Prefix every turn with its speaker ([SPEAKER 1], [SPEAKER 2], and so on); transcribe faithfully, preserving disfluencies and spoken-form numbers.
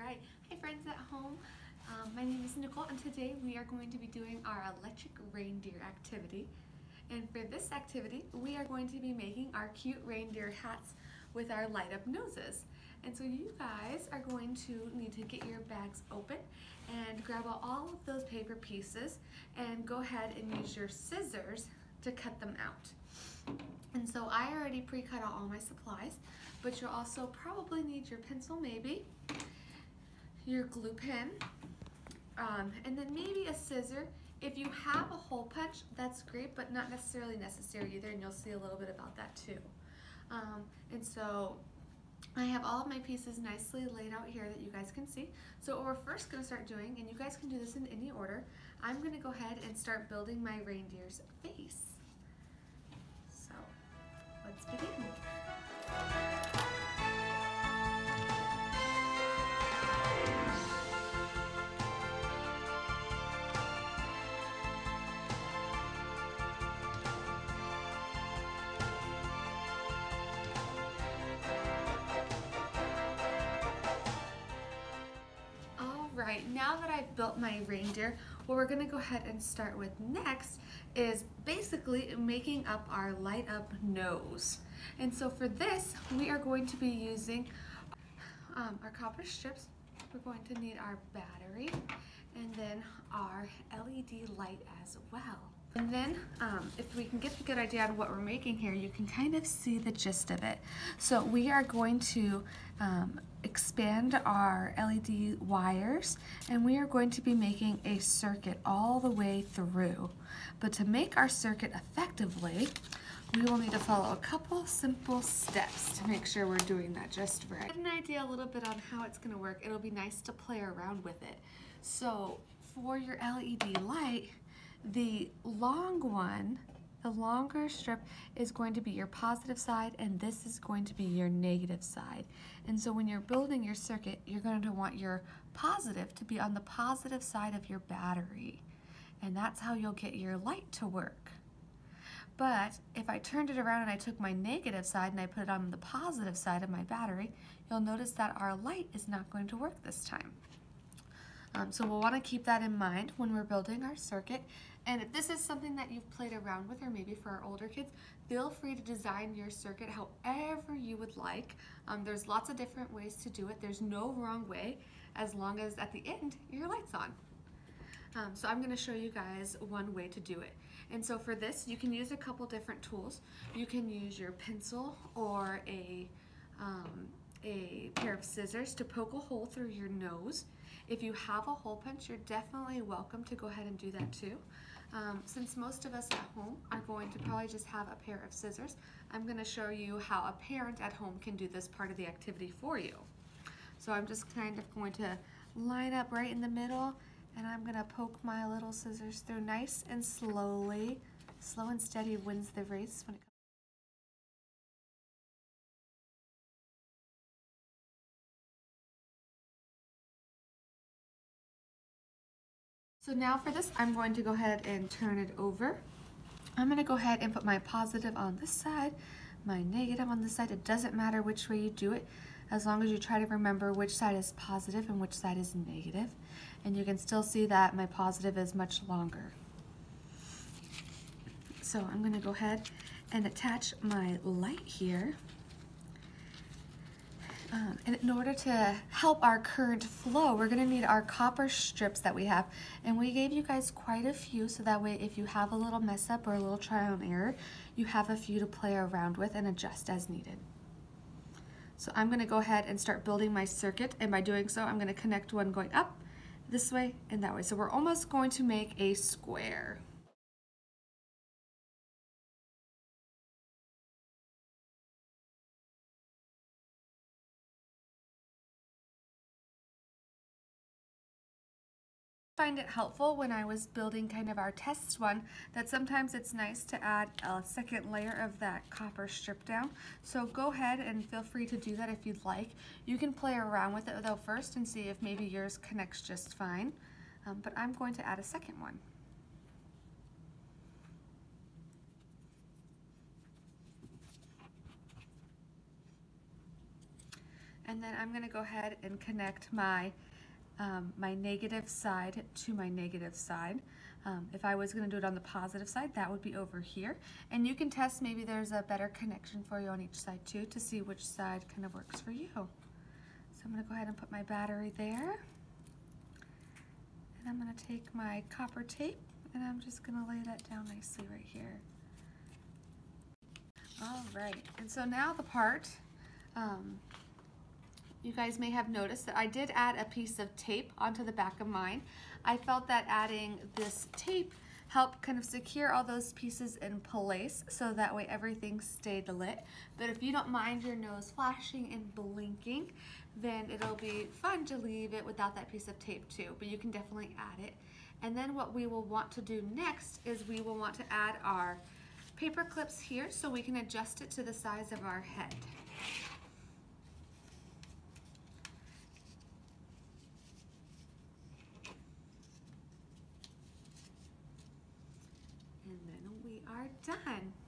[SPEAKER 1] right. Hi friends at home. Um, my name is Nicole and today we are going to be doing our electric reindeer activity. And for this activity, we are going to be making our cute reindeer hats with our light up noses. And so you guys are going to need to get your bags open and grab out all of those paper pieces and go ahead and use your scissors to cut them out. And so I already pre-cut out all my supplies, but you'll also probably need your pencil maybe, your glue pen, um, and then maybe a scissor. If you have a hole punch, that's great, but not necessarily necessary either, and you'll see a little bit about that too. Um, and so I have all of my pieces nicely laid out here that you guys can see. So what we're first going to start doing, and you guys can do this in any order, I'm going to go ahead and start building my reindeer's face. So let's begin. Right, now that I've built my reindeer, what we're gonna go ahead and start with next is basically making up our light up nose. And so for this, we are going to be using um, our copper strips. We're going to need our battery and then our L E D light as well. And then um, if we can get a good idea on what we're making here, you can kind of see the gist of it. So we are going to um, expand our L E D wires, and we are going to be making a circuit all the way through. But to make our circuit effectively, we will need to follow a couple simple steps to make sure we're doing that just right. Get an idea a little bit on how it's going to work. It'll be nice to play around with it. So for your L E D light, the long one, the longer strip is going to be your positive side, and this is going to be your negative side. And so when you're building your circuit, you're going to want your positive to be on the positive side of your battery. And that's how you'll get your light to work. But if I turned it around and I took my negative side and I put it on the positive side of my battery, you'll notice that our light is not going to work this time. Um, so we'll want to keep that in mind when we're building our circuit. And if this is something that you've played around with, or maybe for our older kids, feel free to design your circuit however you would like. Um, there's lots of different ways to do it. There's no wrong way, as long as at the end your light's on. Um, so I'm going to show you guys one way to do it. And so for this, you can use a couple different tools. You can use your pencil or a um, a pair of scissors to poke a hole through your nose. If you have a hole punch, you're definitely welcome to go ahead and do that too. Um, since most of us at home are going to probably just have a pair of scissors, I'm going to show you how a parent at home can do this part of the activity for you. So I'm just kind of going to line up right in the middle, and I'm going to poke my little scissors through nice and slowly. Slow and steady wins the race when it comes. So now for this, I'm going to go ahead and turn it over. I'm going to go ahead and put my positive on this side, my negative on this side. It doesn't matter which way you do it, as long as you try to remember which side is positive and which side is negative. And you can still see that my positive is much longer. So I'm going to go ahead and attach my light here. Um, and in order to help our current flow, we're going to need our copper strips that we have. And we gave you guys quite a few, so that way if you have a little mess up or a little trial and error, you have a few to play around with and adjust as needed. So I'm going to go ahead and start building my circuit, and by doing so, I'm going to connect one going up this way and that way. So we're almost going to make a square. Find it helpful when I was building kind of our test one that sometimes it's nice to add a second layer of that copper strip down. So go ahead and feel free to do that if you'd like. You can play around with it though first and see if maybe yours connects just fine. Um, but I'm going to add a second one. And then I'm gonna go ahead and connect my, um, my negative side to my negative side. Um, if I was gonna do it on the positive side, that would be over here. And you can test, maybe there's a better connection for you on each side too, to see which side kind of works for you. So I'm gonna go ahead and put my battery there. And I'm gonna take my copper tape and I'm just gonna lay that down nicely right here. All right, and so now the part, um, you guys may have noticed that I did add a piece of tape onto the back of mine. I felt that adding this tape helped kind of secure all those pieces in place so that way everything stayed lit. But if you don't mind your nose flashing and blinking, then it'll be fun to leave it without that piece of tape too, but you can definitely add it. And then what we will want to do next is we will want to add our paper clips here so we can adjust it to the size of our head. And then we are done.